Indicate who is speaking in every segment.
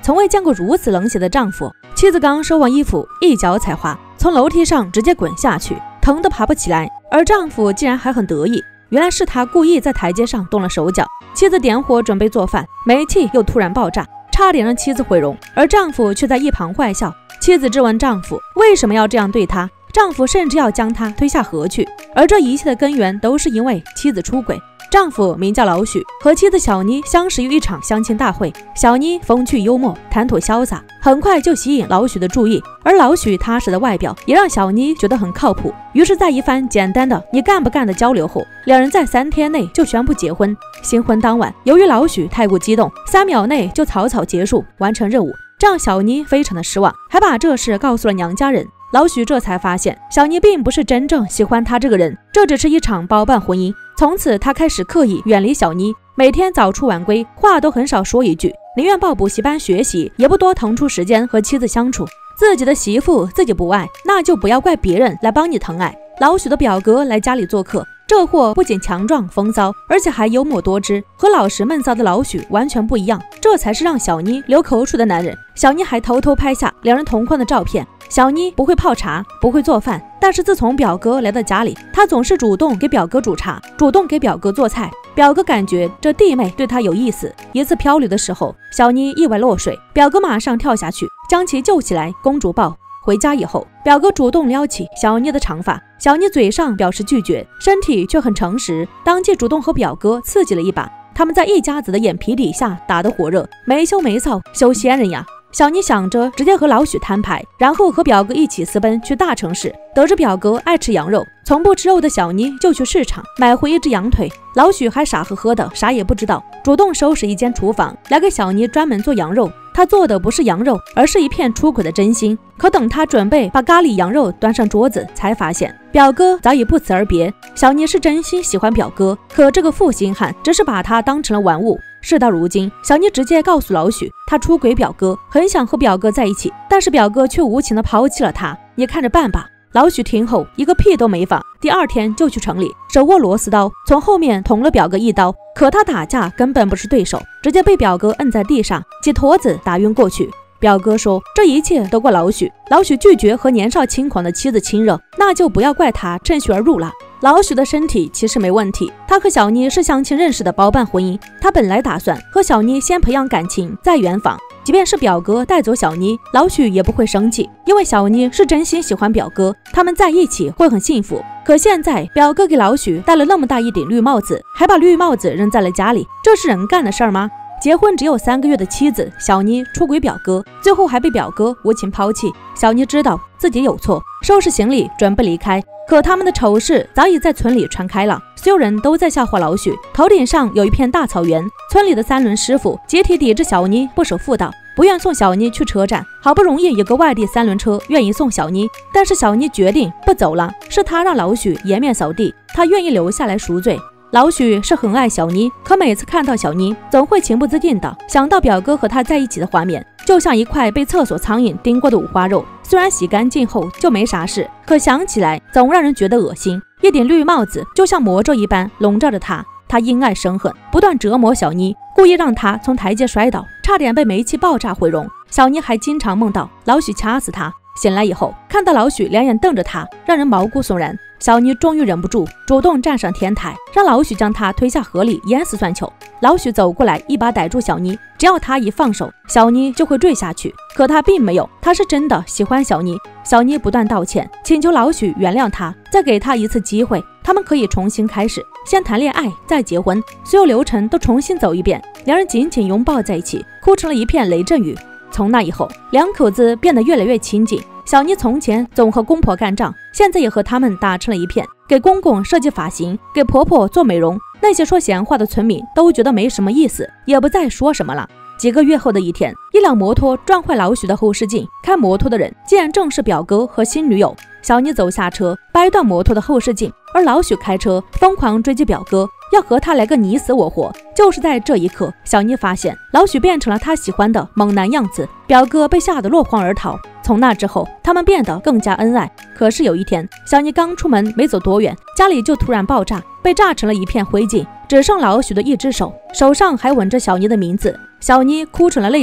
Speaker 1: 从未见过如此冷血的丈夫。妻子刚收完衣服，一脚踩滑，从楼梯上直接滚下去，疼得爬不起来，而丈夫竟然还很得意，原来是他故意在台阶上动了手脚。妻子点火准备做饭，煤气又突然爆炸，差点让妻子毁容，而丈夫却在一旁坏笑。妻子质问丈夫为什么要这样对她，丈夫甚至要将她推下河去，而这一切的根源都是因为妻子出轨。丈夫名叫老许，和妻子小妮相识于一场相亲大会。小妮风趣幽默，谈吐潇洒，很快就吸引老许的注意，而老许踏实的外表也让小妮觉得很靠谱。于是在一番简单的你干不干的交流后，两人在3天内就宣布结婚。新婚当晚，由于老许太过激动，3秒内就草草结束完成任务，这让小妮非常的失望，还把这事告诉了娘家人。老许这才发现小妮并不是真正喜欢他这个人，这只是一场包办婚姻。从此他开始刻意远离小妮，每天早出晚归，话都很少说一句，宁愿报补习班学习，也不多腾出时间和妻子相处。自己的媳妇自己不爱，那就不要怪别人来帮你疼爱。老许的表哥来家里做客，这货不仅强壮风骚，而且还幽默多汁，和老实闷骚的老许完全不一样，这才是让小妮流口水的男人。小妮还偷偷拍下两人同框的照片。小妮不会泡茶，不会做饭，但是自从表哥来到家里，她总是主动给表哥煮茶，主动给表哥做菜。表哥感觉这弟妹对他有意思。一次漂流的时候，小妮意外落水，表哥马上跳下去将其救起来，公主抱。回家以后，表哥主动撩起小妮的长发，小妮嘴上表示拒绝，身体却很诚实，当即主动和表哥刺激了一把。他们在一家子的眼皮底下打得火热，没羞没臊，修仙人呀。小妮想着直接和老许摊牌，然后和表哥一起私奔去大城市。得知表哥爱吃羊肉，从不吃肉的小妮就去市场买回一只羊腿。老许还傻呵呵的啥也不知道，主动收拾一间厨房来给小妮专门做羊肉。他做的不是羊肉，而是一片出轨的真心。可等他准备把咖喱羊肉端上桌子，才发现表哥早已不辞而别。小妮是真心喜欢表哥，可这个负心汉只是把他当成了玩物。事到如今，小妮直接告诉老许，她出轨表哥，很想和表哥在一起，但是表哥却无情的抛弃了她，你看着办吧。老许听后一个屁都没放，第2天就去城里，手握螺丝刀从后面捅了表哥一刀，可他打架根本不是对手，直接被表哥摁在地上，几坨子打晕过去。表哥说这一切都怪老许，老许拒绝和年少轻狂的妻子亲热，那就不要怪他趁虚而入了。老许的身体其实没问题，他和小妮是相亲认识的包办婚姻，他本来打算和小妮先培养感情再圆房，即便是表哥带走小妮，老许也不会生气，因为小妮是真心喜欢表哥，他们在一起会很幸福。可现在表哥给老许戴了那么大一顶绿帽子，还把绿帽子扔在了家里，这是人干的事儿吗？结婚只有3个月的妻子小妮出轨表哥，最后还被表哥无情抛弃。小妮知道自己有错，收拾行李准备离开，可他们的丑事早已在村里传开了，所有人都在笑话老许。头顶上有一片大草原，村里的3轮师傅集体抵制小妮不守妇道，不愿送小妮去车站。好不容易有个外地3轮车愿意送小妮，但是小妮决定不走了，是他让老许颜面扫地，他愿意留下来赎罪。老许是很爱小妮，可每次看到小妮，总会情不自禁的想到表哥和他在一起的画面，就像一块被厕所苍蝇叮过的五花肉，虽然洗干净后就没啥事，可想起来总让人觉得恶心。一顶绿帽子就像魔咒一般笼罩着他，他因爱生恨，不断折磨小妮，故意让她从台阶摔倒，差点被煤气爆炸毁容。小妮还经常梦到老许掐死她，醒来以后看到老许两眼瞪着她，让人毛骨悚然。小妮终于忍不住，主动站上天台，让老许将她推下河里淹死算球。老许走过来，一把逮住小妮，只要他一放手，小妮就会坠下去。可他并没有，他是真的喜欢小妮。小妮不断道歉，请求老许原谅他，再给他一次机会，他们可以重新开始，先谈恋爱，再结婚，所有流程都重新走一遍。两人紧紧拥抱在一起，哭成了一片雷阵雨。从那以后，两口子变得越来越亲近。小妮从前总和公婆干仗，现在也和他们打成了一片，给公公设计发型，给婆婆做美容。那些说闲话的村民都觉得没什么意思，也不再说什么了。几个月后的一天，一辆摩托撞坏老许的后视镜，开摩托的人竟然正是表哥和新女友。小妮走下车，掰断摩托的后视镜，而老许开车疯狂追击表哥，要和他来个你死我活。就是在这一刻，小妮发现老许变成了他喜欢的猛男样子，表哥被吓得落荒而逃。从那之后，他们变得更加恩爱。可是有一天，小妮刚出门没走多远，家里就突然爆炸，被炸成了一片灰烬，只剩老许的一只手，手上还吻着小妮的名字。小妮哭成了泪人。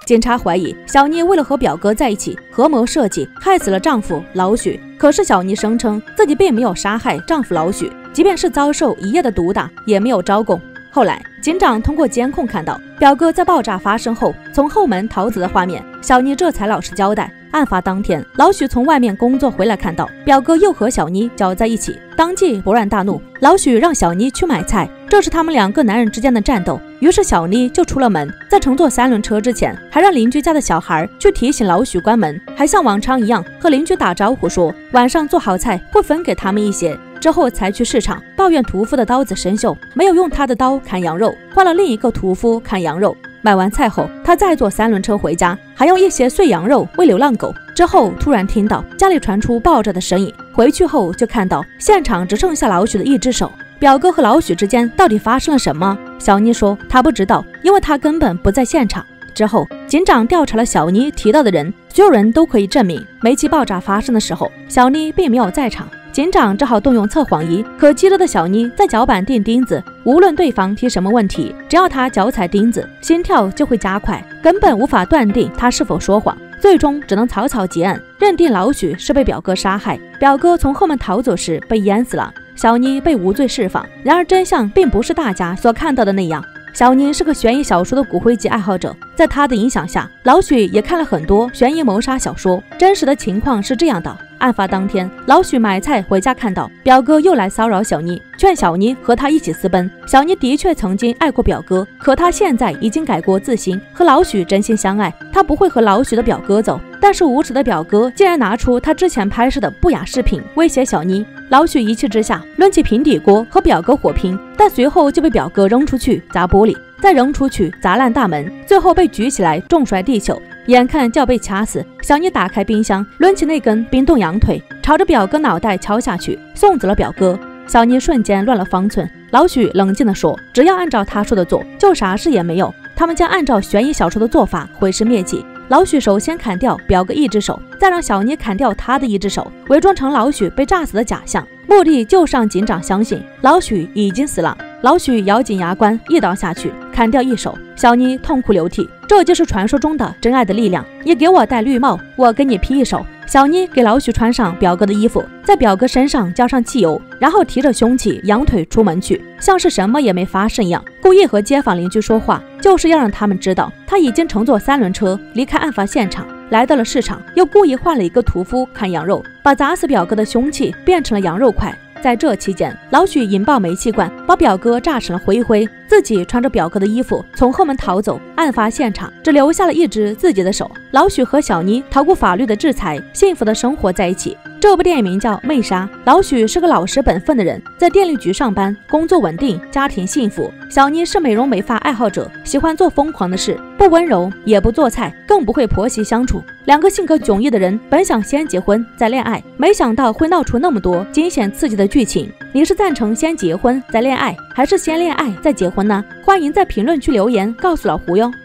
Speaker 1: 警察怀疑小妮为了和表哥在一起，合谋设计害死了丈夫老许。可是小妮声称自己并没有杀害丈夫老许，即便是遭受一夜的毒打，也没有招供。后来，警长通过监控看到表哥在爆炸发生后从后门逃走的画面，小妮这才老实交代。案发当天，老许从外面工作回来，看到表哥又和小妮搅在一起，当即勃然大怒。老许让小妮去买菜，这是他们两个男人之间的战斗。于是小妮就出了门，在乘坐3轮车之前，还让邻居家的小孩去提醒老许关门，还像往常一样和邻居打招呼说晚上做好菜会分给他们一些。之后才去市场抱怨屠夫的刀子生锈，没有用他的刀砍羊肉，换了另一个屠夫砍羊肉。买完菜后，他再坐3轮车回家，还用一些碎羊肉喂流浪狗。之后突然听到家里传出爆炸的声音，回去后就看到现场只剩下老许的一只手。表哥和老许之间到底发生了什么？小妮说她不知道，因为她根本不在现场。之后，警长调查了小妮提到的人，所有人都可以证明煤气爆炸发生的时候，小妮并没有在场。警长只好动用测谎仪，可激动的小妮在脚板钉钉子，无论对方提什么问题，只要她脚踩钉子，心跳就会加快，根本无法断定她是否说谎。最终只能草草结案，认定老许是被表哥杀害，表哥从后门逃走时被淹死了，小妮被无罪释放。然而真相并不是大家所看到的那样。小妮是个悬疑小说的骨灰级爱好者，在她的影响下，老许也看了很多悬疑谋杀小说。真实的情况是这样的：案发当天，老许买菜回家，看到表哥又来骚扰小妮，劝小妮和他一起私奔。小妮的确曾经爱过表哥，可她现在已经改过自新，和老许真心相爱，她不会和老许的表哥走。但是无耻的表哥竟然拿出他之前拍摄的不雅视频威胁小妮。老许一气之下抡起平底锅和表哥火拼，但随后就被表哥扔出去砸玻璃，再扔出去砸烂大门，最后被举起来重摔地球，眼看就要被掐死。小妮打开冰箱，抡起那根冰冻羊腿，朝着表哥脑袋敲下去，送走了表哥。小妮瞬间乱了方寸。老许冷静地说，只要按照他说的做，就啥事也没有。他们将按照悬疑小说的做法毁尸灭迹。老许首先砍掉表哥一只手，再让小妮砍掉他的一只手，伪装成老许被炸死的假象，目的就是让警长相信老许已经死了。老许咬紧牙关，一刀下去，砍掉一手。小妮痛哭流涕，这就是传说中的真爱的力量。你给我戴绿帽，我给你劈一手。小妮给老许穿上表哥的衣服，在表哥身上浇上汽油，然后提着凶器扬腿出门去，像是什么也没发生一样，故意和街坊邻居说话，就是要让他们知道他已经乘坐3轮车离开案发现场，来到了市场，又故意换了一个屠夫砍羊肉，把砸死表哥的凶器变成了羊肉块。在这期间，老许引爆煤气罐，把表哥炸成了灰灰，自己穿着表哥的衣服从后门逃走。案发现场只留下了一只自己的手。老许和小妮逃过法律的制裁，幸福的生活在一起。这部电影名叫《媚杀》，老许是个老实本分的人，在电力局上班，工作稳定，家庭幸福。小妮是美容美发爱好者，喜欢做疯狂的事，不温柔，也不做菜，更不会婆媳相处。两个性格迥异的人本想先结婚再恋爱，没想到会闹出那么多惊险刺激的剧情。你是赞成先结婚再恋爱，还是先恋爱再结婚呢？欢迎在评论区留言告诉老胡哟。